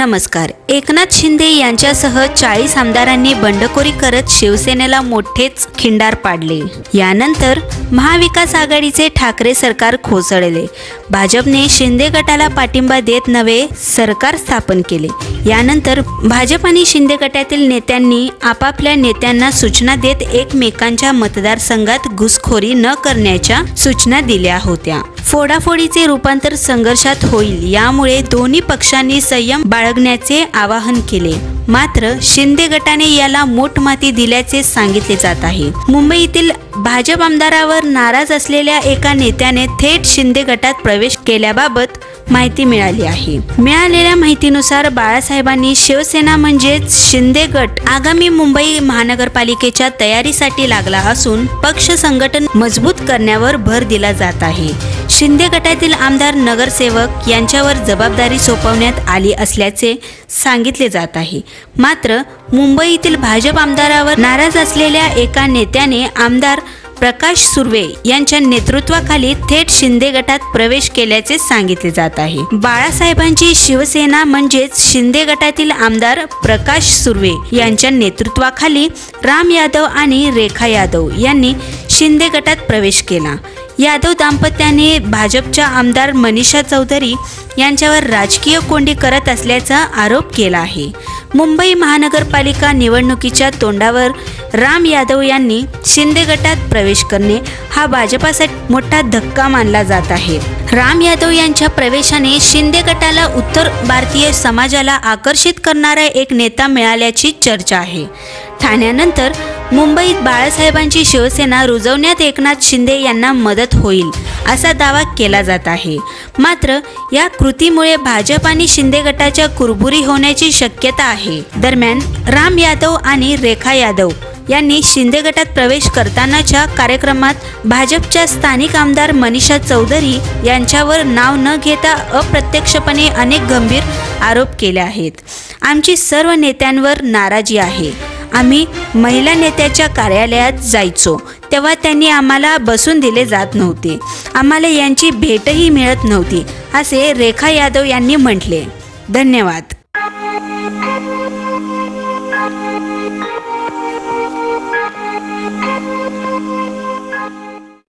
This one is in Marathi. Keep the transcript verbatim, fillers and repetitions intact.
नमस्कार। एकनाथ शिंदे यांच्यासह चाळीस आमदारांनी बंडखोरी करत शिवसेनेला मोठेच खिंडार पाडले। यानंतर महाविकास आघाडीचे ठाकरे सरकार कोसळले। भाजपने शिंदे गटाला पाठिंबा देत नवे सरकार स्थापन केले। यानंतर भाजप आणि शिंदे गटातील नेत्यांनी आपापल्या नेत्यांना सूचना देत एकमेकांच्या मतदारसंघात घुसखोरी न करण्याच्या सूचना दिल्या होत्या। फोडाफोडीचे रूपांतर संघर्षात होईल, यामुळे दोन्ही पक्षांनी संयम बाळगण्याचे आवाहन केले। मात्र शिंदे गटाने याला मोठमाती दिल्याचे सांगितले जात आहे। मुंबईतील भाजप आमदारावर नाराज असलेल्या एका नेत्याने थेट शिंदे गटात प्रवेश केल्याबाबत माहिती मिळाली आहे। मिळालेल्या माहितीनुसार बाळासाहेबांनी शिवसेना म्हणजेच शिंदे गट आगामी मुंबई महानगरपालिकेच्या तयारीसाठी लागला असून पक्ष संघटन मजबूत करण्यावर भर दिला जात आहे। शिंदे गटातील आमदार नगरसेवक यांच्यावर जबाबदारी सोपवण्यात आली असल्याचे सांगितले जात आहे। मात्र मुंबईतील भाजप आमदारावर नाराज असलेल्या एका नेत्याने आमदार प्रकाश सुर्वे यांच्या नेतृत्वाखाली थेट शिंदे गटात प्रवेश केल्याचे सांगितले जात आहे। बाळासाहेबांची शिवसेना म्हणजेच शिंदे गटातील आमदार प्रकाश सुर्वे यांच्या नेतृत्वाखाली राम यादव आणि रेखा यादव यांनी शिंदे गटात प्रवेश केला। यादव दाम्पत्याने भाजपच्या आमदार मनीषा चौधरी यांच्यावर राजकीय कोंडी करत असल्याचा आरोप केला आहे। मुंबई महानगरपालिका निवडणुकीच्या तोंडावर राम यादव यांनी शिंदे गटात प्रवेश करणे हा भाजपासाठी मोठा धक्का मानला जात आहे। राम यादव यांच्या प्रवेशाने शिंदे गटाला उत्तर भारतीय समाजाला आकर्षित करणारा एक नेता मिळाल्याची चर्चा आहे। ठाण्यानंतर मुंबईत बाळासाहेबांची शिवसेना रुजवण्यात एकनाथ शिंदे यांना मदत होईल असा दावा केला जात आहे। मात्र या कृतीमुळे भाजप आणि शिंदे गटाच्या कुरबुरी होण्याची शक्यता आहे। दरम्यान राम यादव आणि रेखा यादव यांनी शिंदे गटात प्रवेश करतानाच्या कार्यक्रमात भाजपच्या स्थानिक आमदार मनीषा चौधरी यांच्यावर नाव न घेता अप्रत्यक्षपणे अनेक गंभीर आरोप केले आहेत। आमची सर्व नेत्यांवर नाराजी आहे। आम्ही महिला नेत्याच्या कार्यालयात जायचो तेव्हा त्यांनी आम्हाला बसून दिले जात नव्हते, आम्हाला यांची भेटही मिळत नव्हती, असे रेखा यादव यांनी म्हटले। धन्यवाद।